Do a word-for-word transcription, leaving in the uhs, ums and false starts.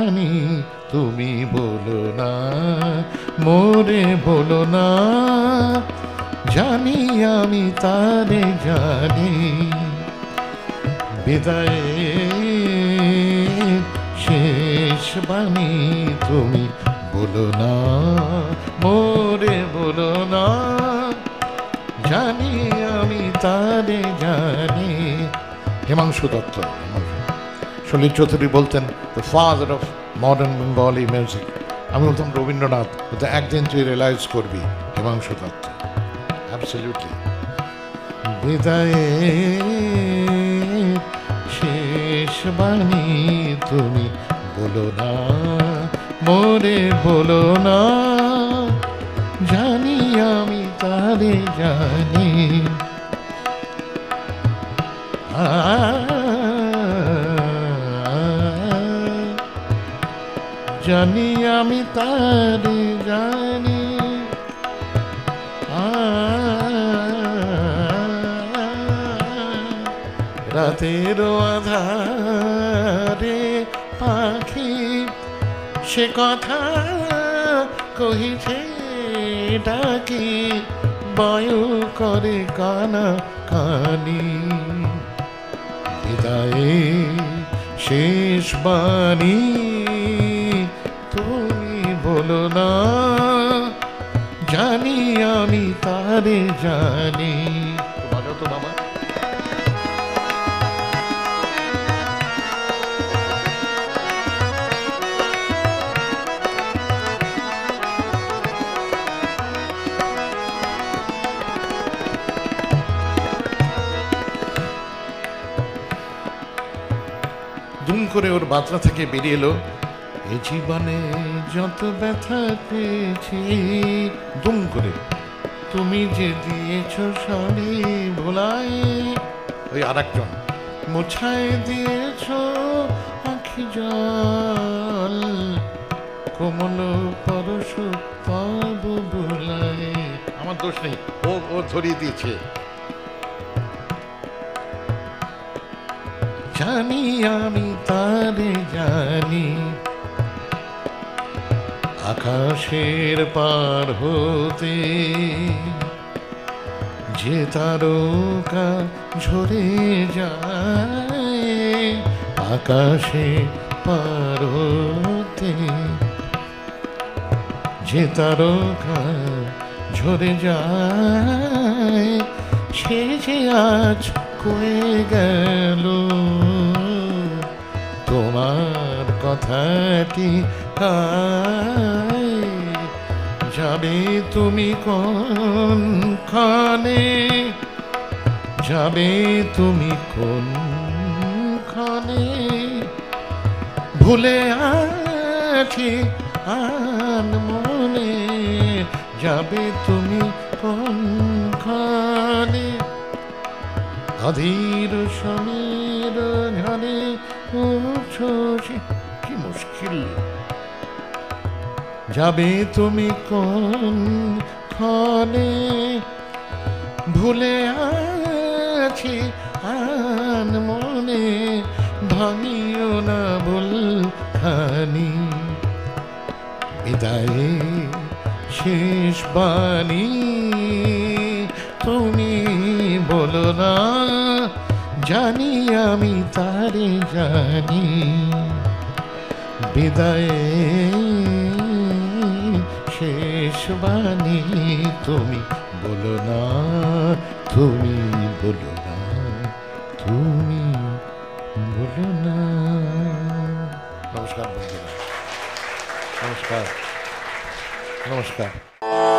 বাণী তুমি বলো না, মোরে বলো না, জানি আমি তারে জানি। বিদায়ের শেষ বাণী তুমি বলো না, মোরে বলো না, জানি আমি তারে জানি। হিমাংশু দত্ত, সলিল চৌধুরী বলতেন the father of modern Bengali music. আমি বলতাম রবীন্দ্রনাথ, তো একদিন তুই রিয়েলাইজ করবি হিমাংশু দত্ত। অ্যাবসলিউটলি। বিদায়ের শেষ বাণী তুমি বলো না, মোরে বলো না, জানি আমি তারে জানি। জানি আমি তারে জানি। রাতের আধারে পাখি সে কথা কহিছে ডাকি, বায়ু করে কানা কানি। বিদায়ে শেষ বাণী তুমি বলো না, জানি আমি তারে জানি। বাজো তো বাবা। দুম করে ওর বাতরা থেকে বেরিয়ে এলো, এ জীবনে যত ব্যথা পেয়েছি। দুম করে তুমি যে দিয়েছ সবই ভোলাই। ওই আর একজন, মুছায় দিয়েছ আখি জল, কোমল পরশ তব ভোলাই। আমার দোষ নেই, ও ও ধরিয়ে দিয়েছে। জানি আমি তারে জানি। আকাশের পার হতে যে তারকা ঝরে যায়, আকাশে পার হতে যে তারকা ঝরে যায়, সে যে আজ কয়ে গেল তোমার কথাটি। যাবে তুমি কোন খানে, যাবে তুমি কোন খানে, ভুলে আছি আন মনে, যাবে তুমি কোন খানে। অধীর সমীর ঝরে কি মুশকিল, যাবে তুমি কোন খানে, ভুলে আছি আন মনে, ভাঙিও না ভুল খানি। বিদায়ে শেষ বাণী তুমি বলো না, জানি আমি তারে জানি। বিদায়ে শেষ বাণী তুমি বলো না, তুমি বলো না, তুমি বলো না। নমস্কার বন্ধুরা, নমস্কার, নমস্কার।